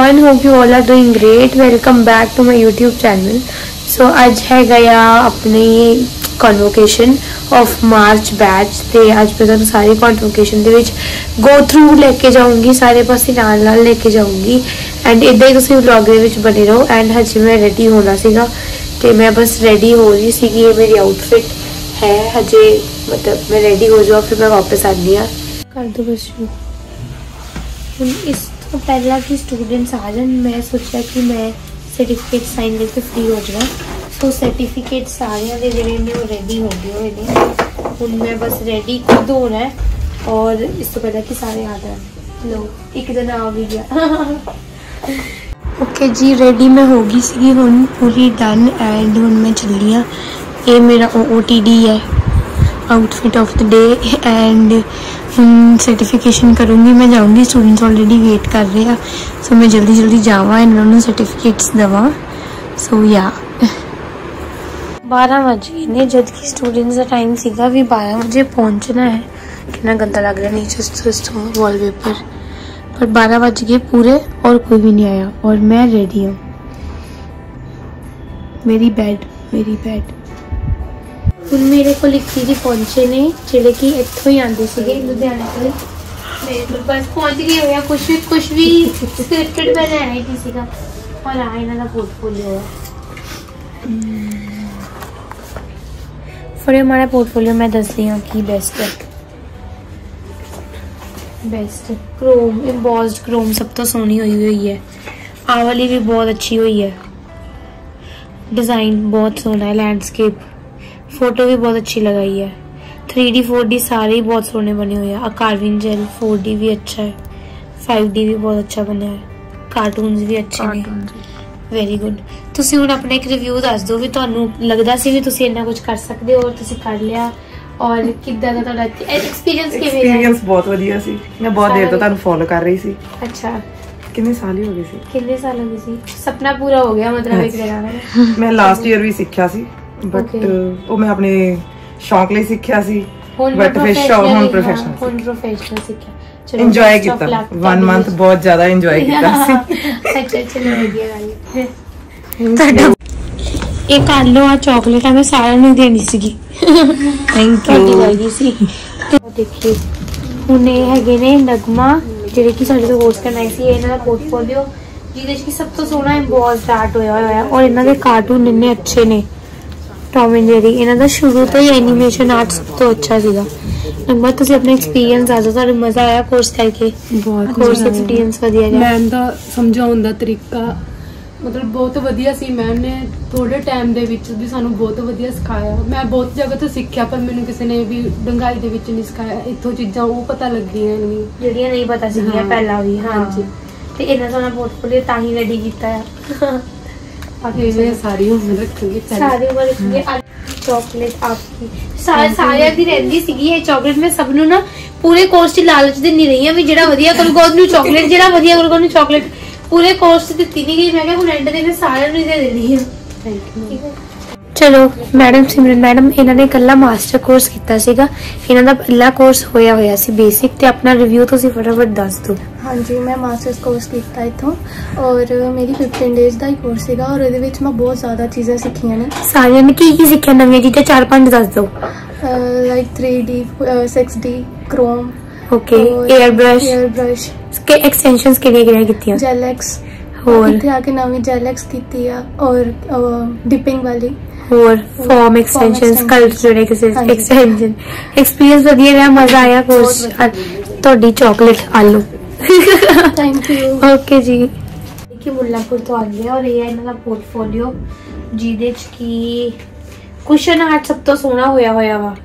everyone, hope you all are doing great. Welcome back to my YouTube channel. So आज है गया अपनी convocation of March batch ਤੇ ਅੱਜ ਮੈਂ ਤੁਹਾਨੂੰ ਸਾਰੀ ਕਨਵੋਕੇਸ਼ਨ ਦੇ ਵਿੱਚ ਗੋ ਥਰੂ ਲੈ ਕੇ ਜਾਊਂਗੀ, ਸਾਰੇ ਪਾਸੇ ਨਾਲ ਨਾਲ ਲੈ ਕੇ ਜਾਊਂਗੀ ਐਂਡ ਇਦਾਂ ਹੀ ਤੁਸੀਂ ਵਲੌਗ ਦੇ ਵਿੱਚ ਬਣੇ ਰਹੋ। ਐਂਡ ਹਜੇ ਮੈਂ ਰੈਡੀ ਹੋਣਾ ਸੀਗਾ ਤੇ ਮੈਂ ਬਸ ਰੈਡੀ ਹੋ ਰਹੀ ਸੀਗੀ। ਇਹ ਮੇਰੀ ਆਊਟਫਿਟ है हजे, मतलब मैं रेडी हो जाऊँ फिर मैं वापस आनी है कर दो बस शुरू। इस तो पहला कि स्टूडेंट्स आ जाए, मैं सोचा कि मैं सर्टिफिकेट साइन करके फ्री हो जाऊँ। तो सर्टिफिकेट सारे दे जेडे ने वो रेडी हो गए हुए ने, हुण मैं बस रेडी खुद होना है और इस तो पहला कि सारे आ जाए। लो एक दिन आ भी गया। ओके जी, रेडी मैं हो गई सी हुण पूरी डन एंड हुण मैं चली हाँ। ये मेरा OOTD है, outfit of the day and certification करूँगी। मैं जाऊँगी, स्टूडेंट्स ऑलरेडी वेट कर रहे हैं, सो मैं जल्दी जल्दी जावा इन्होंने सर्टिफिकेट्स दवा। सो या 12 बजे ने जब कि स्टूडेंट्स का टाइम सीगा भी 12 बजे पहुँचना है। कितना गंदा लग रहा है नीचे वॉलपेपर, पर 12 बज गए पूरे और कोई भी नहीं आया और मैं रेडी हूँ। मेरी बेड मेरे को लिखी जी पहुंचे ने जेडे कि इत्थों ही आंदे सीगे लुधियाना तो मेरे को बस पहुंच गए होया। कुछ भी स्क्रिप्टेड बनाया ही नहीं सीगा और आ इन्हां दा पोर्टफोलियो है। फिर हमारा पोर्टफोलियो मैं दस रही हूँ कि बेस्ट क्रोम एम्बॉस्ड क्रोम सब तो सोहनी हुई है। आ वाली भी बहुत अच्छी हुई है, डिजाइन बहुत सोहना है, लैंडस्केप फोटो भी बहुत अच्छी लगाई है। 3D 4D सारे ही बहुत सोने बने हुए हैं। कार्विंग जेल 4D भी अच्छा है, 5D भी बहुत अच्छा बना है, कार्टून्स भी अच्छे ने, वेरी गुड। तुसी हुण अपना एक रिव्यू दस दो भी तुहानू लगदा सी भी तुसी इन्ना कुछ कर सकदे हो और तुसी कर लिया और किद्दां दा तुहाडा एक्सपीरियंस किवें है? एक्सपीरियंस बहुत वधिया सी। मैं बहुत देर तो तुहानू फॉलो कर रही सी। अच्छा, कितने साल ही हो गए सी? कितने साल हो गए सी? सपना पूरा हो गया मतलब एक जगह। मैं लास्ट ईयर भी सीखा सी बट वो मैं अपने शौक लिए सीखा सी, बट फिर शौक हम प्रोफेशनल सीखा। चलो एंजॉय किया 1 मंथ, बहुत ज्यादा एंजॉय किया सी। अच्छा चलो बढ़िया गल है। एक आलू आ चॉकलेट मैं सारा नहीं देनी सीगी। थैंक यू लगी सी। देखिए हुण ये हैगे ने नगमा जेडे कि साडे तो कोर्स करना सी। इन्हां दा पोर्टफोलियो जिहदे च कि सब तो सोहना एम्बॉस्ड आर्ट होया होया और इन्हां दे कार्टून इन्ने अच्छे ने। टॉम एंड जेरी इन्हां दा शुरू तो ही एनीमेशन आर्ट सब तो अच्छा सीगा। नंबर तुसीं अपना एक्सपीरियंस आ जाओ, तुहानू मजा आया कोर्स करके? बहुत कोर्स एक्सपीरियंस वधिया गया। मैम दा समझाउण दा तरीका मतलब बहुत वधिया सी। मैम ने थोड़े टाइम दे विच भी सानू बहुत वधिया सिखाया। मैं बहुत जगह तो सीखिया पर मैनू किसी ने भी डंगाई दे विच नहीं सिखाया। इत्थों चीज़ां वो पता लगियां नहीं जेहड़ियां नहीं पता सीगियां पहला भी। हां जी, ते इन्ना सोहना पोर्टफोलियो ताही रेडी कीता है। सारी उम्र रखूंगी, सारी उम्र रखूंगी। चॉकलेट आपकी सारे दी रहंदी सीगी ये चॉकलेट। मैं सब नू ना पूरे कोर्स च लालच देनी रही हां भी जेड़ा वधिया करूगा ओनू चॉकलेट, जेड़ा वधिया करूगा ओनू चॉकलेट। पूरे कोर्स च दित्ती नहीं गई, मैं क्या हुण एंड दे मैं सारे नू दे देनी है। Thank you. चलो मैडम सिमरन मैडम इन्होंने कला मास्टर कोर्स किया सीगा। इन्हां दा पहला कोर्स होया होया सी बेसिक। ते अपना रिव्यू तुसीं फटाफट दस दो। हाँ जी, मैं मास्टर्स कोर्स किया इत्थों और मेरी 15 डेज का ही कोर्स सीगा और इहदे विच मैं बहुत ज़्यादा चीज़ां सीखियां ने। सारियां ने की सीखिया नवीं चीज़ां? 4-5 दस दो। Like 3D 6D chrome, okay, air brush के एक्सटेंशंस केड़ियां कीतियां? जेल एक्स और इत्थे आके नवीं जेल एक्स कीती आ और डिपिंग वाली और फॉर्म एक्सटेंशंस कलर जोड़े किसी एक्सटेंशन। एक्सपीरियंस वधिया रहा, मजा आया कोर्स। तोड़ी चॉकलेट आलू। Thank you. ओके जी। देखिए मुल्लापुर तो आ गया और ये इन्हां दा पोर्टफोलियो जिहदे च कि कुशन आर्ट सब तो सोहना होया होया वा।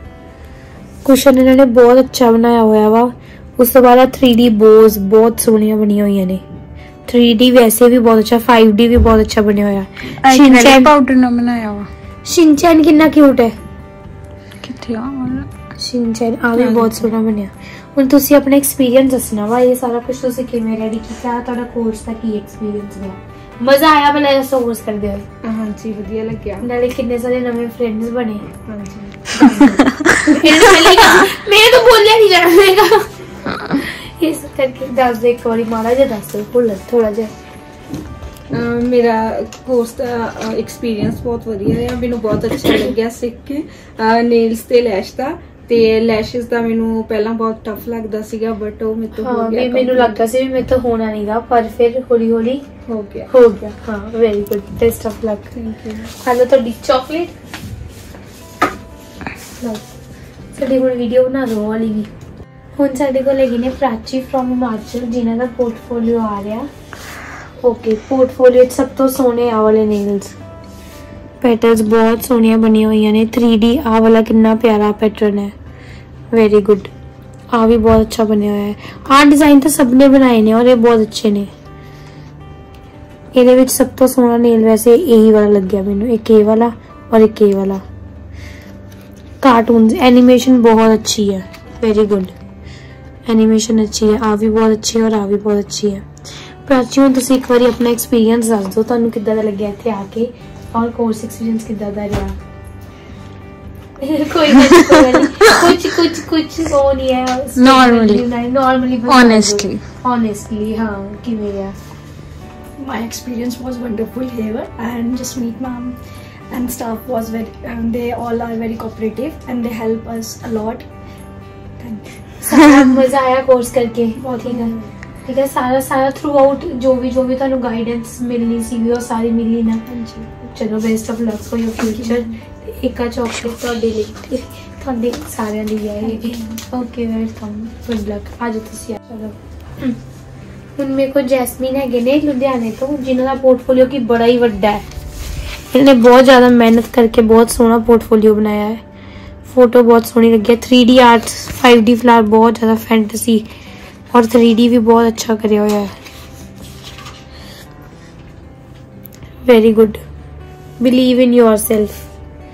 कुशन इन्होंने बहुत अच्छा बनाया होया वा। उस तो बाद 3D बोज बहुत सोहनियां बनी हुई ने। 3D वैसे भी बहुत अच्छा, 5D भी बहुत अच्छा बनया होया। शिनचैन पाउडर ना बनाया वा। शिनचैन कितना क्यूट है। किथे आ शिनचैन आ भी बहुत सोहना बनया। हुण तुसीं अपना एक्सपीरियंस दसना वा ये सारा कुछ तुसीं किवें रेडी कीता, तुहाडा कोर्स दा की एक्सपीरियंस रहा? मजा आया भला इस कोर्स करदे होए? हां जी वधिया लग्या। नाले कितने सारे नवे फ्रेंड्स बने? हां जी। मेरे तो बोलिया नहीं जाना। इस करके दस दे एक बारी माड़ा जिहा दस भुल थोड़ा जिहा। मेरा कोर्स का एक्सपीरियंस बहुत वधिया है, मैनू बहुत अच्छा लग्या सीख के। नेल्स ते लैश दा ते लैशेस दा मैनू पहला बहुत टफ लगदा सीगा, बट वो मेरे तो हो गया। मैनू लगदा सी मेरे तो होना नहींगा, पर फिर हौली हौली हो गया। हाँ very good, best of luck. Thank you. Hello ਤੁਹਾਡੀ ਚਾਕਲੇਟ ਸਾਡੀ ਹੁਣ ਵੀਡੀਓ ਬਣਾ ਦੋ ਵਾਲੀ ਵੀ। ਹੁਣ ਸਾਡੇ ਕੋਲ ਹੈਗੇ ਨੇ ਪ੍ਰਾਚੀ ਫਰੋਮ ਹਿਮਾਚਲ, ਜਿਨ੍ਹਾਂ ਦਾ ਪੋਰਟਫੋਲੀਓ ਆ ਰਿਹਾ। ਓਕੇ, ਪੋਰਟਫੋਲੀਓ ਸਭ ਤੋਂ ਸੋਹਣੇ ਆ ਵਾਲੇ ਨੇਲਸ, ਪੈਟਰਨਸ ਬਹੁਤ ਸੋਹਣੀਆਂ ਬਣੀਆਂ ਹੋਈਆਂ ਨੇ। 3D ਆ ਵਾਲਾ ਕਿੰਨਾ ਪਿਆਰਾ ਪੈਟਰਨ ਹੈ, वेरी गुड। आ भी बहुत अच्छा बनया हुआ है। आ डिजाइन तो सबने बनाए ने और ये बहुत अच्छे ने। ये सब तो सोहना नेल वैसे यही वाला लग गया मैनू, एक ये वाला और एक ये वाला। कार्टून एनिमेशन बहुत अच्छी है, वेरी गुड। एनिमेशन अच्छी है, आ भी बहुत अच्छी है और आ भी बहुत अच्छी है। प्राची हुण तुसीं एक बारी अपना एक्सपीरियंस दस दो, तुहानूं किद्दां दा लग्गिया इत्थे आके और कोर्स एक्सपीरियंस किद्दां दा रहा। कोई कुछ वो नहीं है, नॉर्मली ऑनेस्टली हाँ किवें है। My experience was wonderful here, and just meet ma'am and staff was very they all are very cooperative and they help us a lot. Thank you. मजा आया कोर्स करके, बहुत ही ठीक है। सारा थ्रू आउट जो भी तुहानूं गाइडेंस मिलनी सी वो सारी मिली ना। चलो best of luck for your future. एक चॉकलेट ਤੁਹਾਡੇ ਲਈ, ਤੁਹਾਡੇ ਸਾਰਿਆਂ ਲਈ ਹੈ ਇਹ। Okay welcome, good luck. ਅੱਜ ਤੁਸੀਂ ਚਲੋ ਹੁਣ ਮੇਰੇ ਕੋਲ ਜੈਸਮੀਨ ਹੈਗੇ ਨੇ ਲੁਧਿਆਣੇ ਤੋਂ, ਜਿਨ੍ਹਾਂ ਦਾ ਪੋਰਟਫੋਲੀਓ ਕੀ ਬੜਾ ਹੀ ਵੱਡਾ ਹੈ। इन्होंने बहुत ज़्यादा मेहनत करके बहुत सोहना पोर्टफोलियो बनाया है। फोटो बहुत सोहनी लगी है। 3D आर्ट्स, 5D फ्लावर, बहुत ज़्यादा फैंटेसी और 3D भी बहुत अच्छा करया हुआ है। Very good, believe in yourself.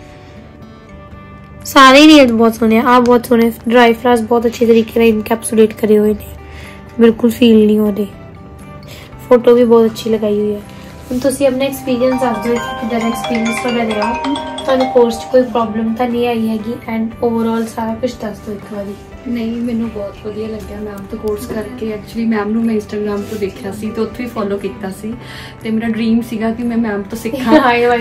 सारे ही नेल्स बहुत सोहने, आप बहुत सोहने। ड्राई फ्लावर्स बहुत अच्छे तरीके से इनकैप्सुलेट करे हुए हैं, बिल्कुल फील नहीं हो रहे। फोटो भी बहुत अच्छी लगाई हुई है। ਹੁਣ ਤੁਸੀਂ ਆਪਣਾ ਐਕਸਪੀਰੀਅੰਸ ਦੱਸ ਦਿਓ ਕਿ ਕਿਦਾਂ ਐਕਸਪੀਰੀਅੰਸ ਤੁਹਾਡਾ ਰਿਹਾ, ਤੁਹਾਨੂੰ ਕੋਰਸ 'ਚ ਕੋਈ ਪ੍ਰੋਬਲਮ ਤਾਂ ਨਹੀਂ ਆਈ ਹੈਗੀ, ਐਂਡ ਓਵਰਆਲ ਸਾਰਾ ਕੁਝ ਦੱਸ ਦਿਓ ਇੱਕ ਵਾਰੀ। ਨਹੀਂ, ਮੈਨੂੰ ਬਹੁਤ ਵਧੀਆ ਲੱਗਿਆ ਮੈਮ ਤੋਂ ਕੋਰਸ ਕਰਕੇ। ਐਕਚੁਅਲੀ ਮੈਮ ਨੂੰ ਮੈਂ ਇੰਸਟਾਗ੍ਰਾਮ ਤੋਂ ਦੇਖਿਆ ਸੀ ਤੇ ਉੱਥੋਂ ਹੀ ਫੋਲੋ ਕੀਤਾ ਸੀ, ਤੇ ਮੇਰਾ ਡ੍ਰੀਮ ਸੀਗਾ ਕਿ ਮੈਂ ਮੈਮ ਤੋਂ ਸਿੱਖਾਂ।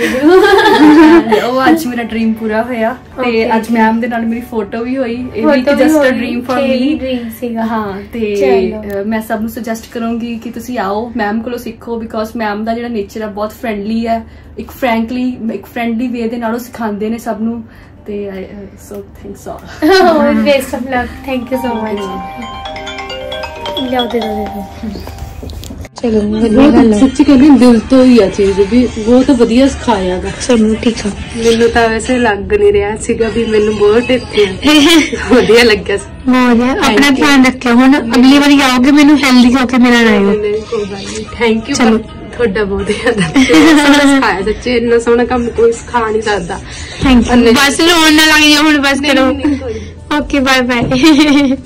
ਉਹ ਅੱਜ ਮੇਰਾ ਡ੍ਰੀਮ ਪੂਰਾ ਹੋਇਆ ਤੇ ਅੱਜ ਮੈਮ ਦੇ ਨਾਲ ਮੇਰੀ ਫੋਟੋ ਵੀ ਹੋਈ। ਇਹ ਵੀ just a dream for me dream ਸੀਗਾ। ਹਾਂ, ਤੇ ਮੈਂ ਸਭ ਨੂੰ ਸੁਜੈਸਟ ਕਰੂੰਗੀ ਕਿ ਤੁਸੀਂ ਆਓ ਮੈਮ ਕੋਲੋਂ ਸਿੱਖੋ, ਬਿਕੋਜ਼ ਮੈਮ ਦਾ ਜਿਹੜਾ ਨੇਚਰ ਹੈ ਬਹੁਤ ਫਰੈਂਡਲੀ ਹੈ। ਇੱਕ ਫਰੈਂਡਲੀ ਵੇ ਦੇ ਨਾਲ ਉਹ ਸਿਖਾਉਂਦੇ ਨੇ ਸਭ ਨੂੰ। ਤੇ so thanks all, best of luck. Thank you so much. ਲਿਆਓ ਦੇ ਦੋ। ਚਲੋ ਵਧੀਆ ਗੱਲ ਹੈ, ਸੱਚੀ ਕਹਿੰਦੀ ਦਿਲ ਤੋਂ ਹੀ ਆ ਚੀਜ਼ ਵੀ ਬਹੁਤ ਵਧੀਆ ਸਿਖਾਇਆ ਗਾ। ਚਲੋ ਠੀਕ ਆ। ਮੈਨੂੰ ਤਾਂ ਵੈਸੇ ਲੱਗ ਨਹੀਂ ਰਿਹਾ ਸੀਗਾ ਵੀ ਮੈਨੂੰ ਬਹੁਤ ਇੱਥੇ ਵਧੀਆ ਲੱਗਿਆ ਸੀ। ਆਪਣਾ ਧਿਆਨ ਰੱਖਿਓ। ਹੁਣ ਅਗਲੀ ਵਾਰੀ ਆਓਗੇ ਮੈਨੂੰ ਹੈਲਦੀ ਹੋ ਕੇ ਮਿਲਣ ਆਇਓ। ਕੋਈ ਗੱਲ ਨਹੀਂ, ਥੈਂਕ ਯੂ। ਚਲੋ ਤੁਹਾਡਾ ਬਹੁਤ ਜ਼ਿਆਦਾ ਸਿਖਾਇਆ, ਸੱਚੀ ਇੰਨਾ ਸੋਹਣਾ ਕੰਮ ਕੋਈ ਸਿਖਾ ਨਹੀਂ ਸਕਦਾ। Thank you. ਬਸ ਰੋਣ ਨਾ ਲੱਗ ਜਾਓ ਹੁਣ, ਬਸ ਕਰੋ। Okay bye bye.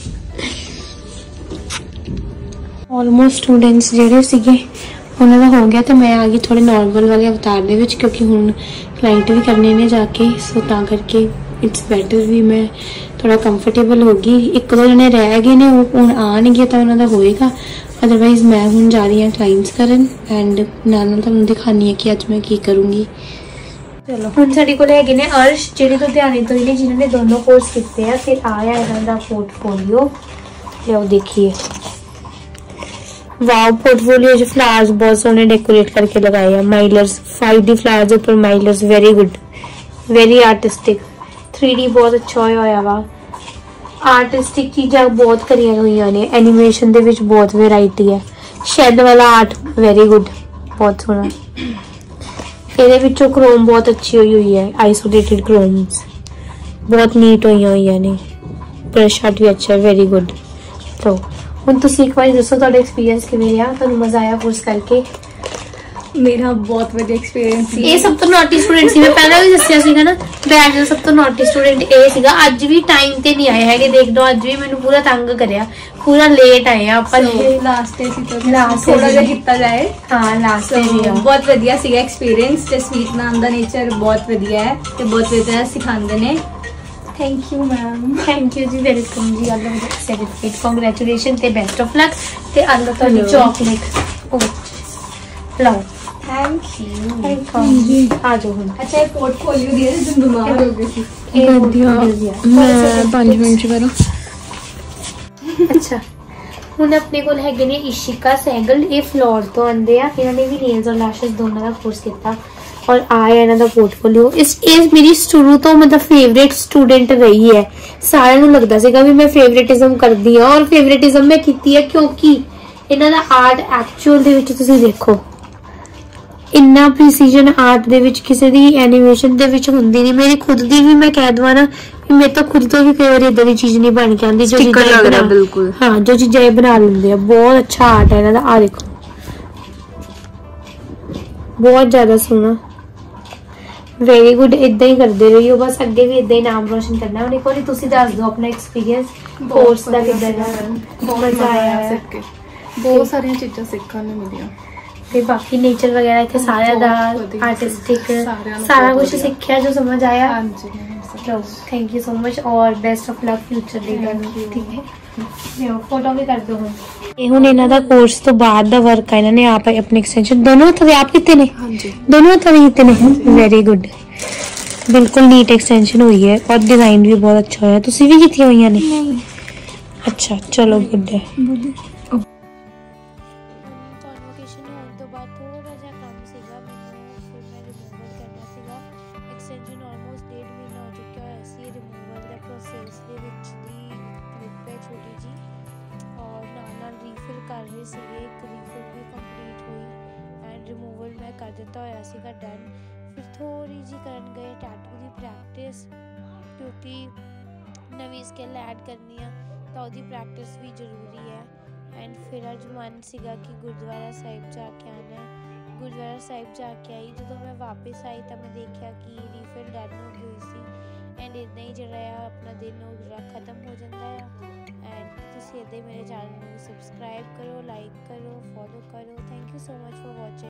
Almost students ਜਿਹੜੇ ਸੀਗੇ ਉਹਨਾਂ ਦਾ ਹੋ ਗਿਆ ਤੇ ਮੈਂ ਆ ਗਈ ਥੋੜੇ ਨਾਰਮਲ ਵਾਲੇ ਅਵਤਾਰ ਦੇ ਵਿੱਚ, ਕਿਉਂਕਿ ਹੁਣ ਕਲਾਇੰਟ ਵੀ ਕਰਨੇ ਨੇ ਜਾ ਕੇ, ਸੋ ਤਾਂ ਕਰਕੇ ਇਟਸ ਬੈਟਰ ਵੀ ਮੈਂ ਥੋੜਾ ਕੰਫਰਟੇਬਲ ਹੋ ਗਈ। ਇੱਕ ਦੋ ਜਣੇ ਰਹਿ ਗਏ ਨੇ, ਉਹ ਹੁਣ ਆਣਗੇ ਤਾਂ ਉਹਨਾਂ ਦਾ ਹੋਏਗਾ। ਅਦਰਵਾਈਜ਼ ਮੈਂ ਹੁਣ ਜਾ ਰਹੀ ਹਾਂ ਕਲਾਇੰਟਸ ਕਰਨ, ਐਂਡ ਨਾਲ ਤੁਹਾਨੂੰ ਦਿਖਾਉਂਦੀ ਹਾਂ ਕਿ ਅੱਜ ਮੈਂ ਕੀ ਕਰੂੰਗੀ। ਚਲੋ ਹੁਣ ਸਾਡੇ ਕੋਲ ਹੈਗੇ ਨੇ ਅਰਸ਼, ਜਿਹੜੇ ਲੁਧਿਆਣੇ ਤੋਂ ਹੀ ਨੇ, ਜਿਨ੍ਹਾਂ ਨੇ ਦੋਨੋਂ ਕੋਰਸ ਕੀਤੇ ਆ। ਫਿਰ ਆਇਆ ਇਹਨਾਂ ਦਾ ਪੋਰਟਫੋਲੀਓ, ਲਿਆਓ देखिए। वाओ, पोर्टफोलियो जो फ्लावर्स बहुत सोने डेकोरेट करके लगाए हैं। माइलर्स, 5D फ्लावर्स ऊपर mylars, very good, very artistic. 3D बहुत अच्छा होया वा। आर्टिस्टिक चीज़ां बहुत करियां होईयां ने। एनीमेशन दे विच बहुत वैरायटी है। शेड वाला आर्ट वेरी गुड, बहुत सोहना। ਇਹਦੇ ਵਿੱਚੋਂ क्रोम बहुत अच्छी हुई हुई है, आइसोलेटेड क्रोम्स बहुत नीट होईयां ने। ब्रश आर्ट भी अच्छा है, वेरी गुड। तो ਹੁਣ ਤੁਸੀਂ ਇੱਕ ਵਾਰੀ ਦੱਸੋ ਤੁਹਾਡਾ ਐਕਸਪੀਰੀਅੰਸ ਕਿਵੇਂ ਰਿਹਾ, ਤੁਹਾਨੂੰ ਮਜ਼ਾ ਆਇਆ ਕੋਰਸ ਕਰਕੇ? ਮੇਰਾ ਬਹੁਤ ਵਧੀਆ ਐਕਸਪੀਰੀਅੰਸ ਸੀ। ਇਹ ਸਭ ਤੋਂ ਨੋਟੀ ਸਟੂਡੈਂਟ ਸੀ, ਮੈਂ ਪਹਿਲਾਂ ਵੀ ਦੱਸਿਆ ਸੀਗਾ ਨਾ, ਬੈਚ ਦਾ ਸਭ ਤੋਂ ਨੋਟੀ ਸਟੂਡੈਂਟ ਇਹ ਸੀਗਾ। ਅੱਜ ਵੀ ਟਾਈਮ ਤੇ ਨਹੀਂ ਆਏ ਹੈਗੇ, ਦੇਖ ਲਓ ਅੱਜ ਵੀ ਮੈਨੂੰ ਪੂਰਾ ਤੰਗ ਕਰਿਆ, ਪੂਰਾ ਲੇਟ ਆਏ ਆ ਆਪਾਂ। ਲਾਸਟ ਤੇ ਸੀ ਤਾਂ ਲਾਸਟ ਥੋੜਾ ਜਿਹਾ ਕੀਤਾ ਜਾਏ। ਹਾਂ ਲਾਸਟ ਤੇ ਸੀ। ਬਹੁਤ ਵਧੀਆ ਸੀਗਾ ਐਕਸਪੀਰੀਅੰਸ। ਜਸਮੀਤ ਮੈਮ ਦਾ ਨੇਚਰ ਬਹੁਤ ਵਧੀਆ ਹੈ ਤੇ ਬਹੁਤ ਵਧੀਆ ਸਿਖਾਉਂਦੇ ਨੇ। Thank you ma'am. Thank you जी, वेलकम जी। अल्लाह मुझे सर्टिफिकेट, कांग्रेचुलेशन ते बेस्ट ऑफ लक ते अल्लाह तुहाडी चॉकलेट ओ लो। Thank you. वेलकम जी, आ जाओ हुन। अच्छा ये पोर्टफोलियो दिया तुम बीमार हो गए थे। मैं 5 मिनट करा। अच्छा ਹੁਣ ਆਪਣੇ ਕੋਲ ਹੈਗੇ ਨੇ ਇਸ਼ਿਕਾ ਸਹਿਗਲ, ਇਹ ਫਲੋਰ ਤੋਂ ਆਂਦੇ ਆ। ਇਹਨਾਂ ਨੇ ਵੀ ਨੇਲਸ ਔਰ ਲੈਸ਼ਸ ਦੋਨਾਂ ਦਾ ਕੋਰਸ ਕੀਤਾ ਔਰ ਆਇਆ ਇਹਨਾਂ ਦਾ ਪੋਰਟਫੋਲੀਓ। ਇਹ ਮੇਰੀ ਸ਼ੁਰੂ ਤੋਂ ਮਤਲਬ ਫੇਵਰੇਟ ਸਟੂਡੈਂਟ ਰਹੀ ਹੈ। ਸਾਰਿਆਂ ਨੂੰ ਲੱਗਦਾ ਸੀਗਾ ਵੀ ਮੈਂ ਫੇਵਰੇਟਿਜ਼ਮ ਕਰਦੀ ਆ ਔਰ ਫੇਵਰੇਟਿਜ਼ਮ ਮੈਂ ਕੀਤੀ ਹੈ ਕਿਉਂਕਿ ਇਹਨਾਂ ਦਾ ਆਰਟ ਐਕਚੁਅਲ ਦੇ ਵਿੱਚ ਤੁਸੀਂ ਦੇਖੋ, ਇੰਨਾ ਪ੍ਰੀਸੀਜਨ ਆਰਟ ਦੇ ਵਿੱਚ ਕਿਸੇ ਦੀ ਐਨੀਮੇਸ਼ਨ ਦੇ ਵਿੱਚ ਹੁੰਦੀ ਨਹੀਂ। ਮੇਰੀ ਖੁਦ ਦੀ ਵੀ ਮੈਂ ਕਹਿ ਦਵਾਂ ਨਾ, ਮੇਰੇ ਤੋਂ ਖੁਦ ਤੋਂ ਵੀ ਕਈ ਵਾਰ ਇਦਾਂ ਦੀ ਚੀਜ਼ ਨਹੀਂ ਬਣ ਕੇ ਆਉਂਦੀ ਜੋ ਚੀਜ਼ਾਂ ਲੱਗ ਰਿਹਾ ਬਿਲਕੁਲ। ਹਾਂ, ਜੋ ਚੀਜ਼ਾਂ ਇਹ ਬਣਾ ਲੈਂਦੇ ਆ। ਬਹੁਤ ਅੱਛਾ ਆਰਟ ਹੈ ਇਹਨਾਂ ਦਾ। ਆ ਦੇਖੋ, ਬਹੁਤ ਜ਼ਿਆਦਾ ਸੋਹਣਾ, ਵੈਰੀ ਗੁੱਡ। ਇਦਾਂ ਹੀ ਕਰਦੇ ਰਹੀਓ, ਬਸ ਅੱਗੇ ਵੀ ਇਦਾਂ ਹੀ ਨਾਮ ਰੋਸ਼ਨ ਕਰਨਾ। ਹੁਣ ਇੱਕ ਵਾਰੀ ਤੁਸੀਂ ਦੱਸ ਦਿਓ ਆਪਣਾ ਐਕਸਪੀਰੀਅੰਸ ਕੋਰਸ ਦਾ ਕਿੱਦਾਂ ਦਾ। ਬਹੁਤ ਮਜ਼ਾ ਆਇਆ ਸਿੱਖ ਕੇ, ਬਹੁਤ ਸਾਰੀਆਂ ਚੀਜ਼ਾਂ ਸਿੱਖਣ ਨੂੰ ਮਿਲੀਆਂ ਤੇ ਬਾਕੀ ਨੇਚਰ ਵਗੈਰਾ ਇੱਥੇ ਸਾਰਿਆਂ ਦਾ ਆਰਟਿਸਟਿਕ ਸਾਰਾ ਕੁਝ ਸਿੱਖਿਆ ਜੋ ਸਮਝ ਆਇਆ। ਹਾਂਜੀ ਚਲੋ ਥੈਂਕ ਯੂ ਸੋ ਮਚ ਔਰ ਬੈਸਟ ਆਫ ਲੱਕ ਫਿਊਚਰ ਦੇ ਲਈ। ਠੀਕ ਹੈ, ਲਿਓ ਫੋਟੋ ਵੀ ਕਰ ਦਿਓ ਹੁਣ। ਇਹ ਹੁਣ ਇਹਨਾਂ ਦਾ ਕੋਰਸ ਤੋਂ ਬਾਅਦ ਦਾ ਵਰਕ ਆ। ਇਹਨਾਂ ਨੇ ਆਪ ਆਪਣੀ ਐਕਸਟੈਂਸ਼ਨ ਦੋਨੋਂ ਹੱਥਾਂ ਦੇ ਆਪ ਕੀਤੇ ਨੇ। ਹਾਂਜੀ, ਦੋਨੋਂ ਹੱਥਾਂ ਦੇ ਕੀਤੇ ਨੇ। ਵੈਰੀ ਗੁੱਡ, ਬਿਲਕੁਲ ਨੀਟ ਐਕਸਟੈਂਸ਼ਨ ਹੋਈ ਹੈ ਔਰ ਡਿਜ਼ਾਈਨ ਵੀ ਬਹੁਤ ਅੱਛਾ ਹੋਇਆ। ਤੁਸੀਂ ਵੀ ਕੀਤੀਆਂ ਹੋਈਆਂ ਨੇ? नहीं। ਅੱਛਾ ਚਲੋ ਗੁੱਡ ਹੈ। कर रहे थे, एक रीफिल भी कंप्लीट हुई एंड रिमूवल मैं कर दिता होया सीगा डन। फिर थोड़ी जी करन गए टैटू की प्रैक्टिस क्योंकि नवी स्किल ऐड करनी है तो उसकी प्रैक्टिस भी जरूरी है। एंड फिर अज मन सीगा कि गुरुद्वारा साहिब जाके आना है। गुरुद्वारा साहिब जाके आई, जो मैं वापस आई तो मैं देखा कि रीफिल डन हो गई सी एंड इदा ही जरा अपना दिन खत्म हो जाता है। एंड तुसीं इदां ही मेरे चैनल को सबसक्राइब करो, लाइक करो, फॉलो करो। Thank you so much for watching.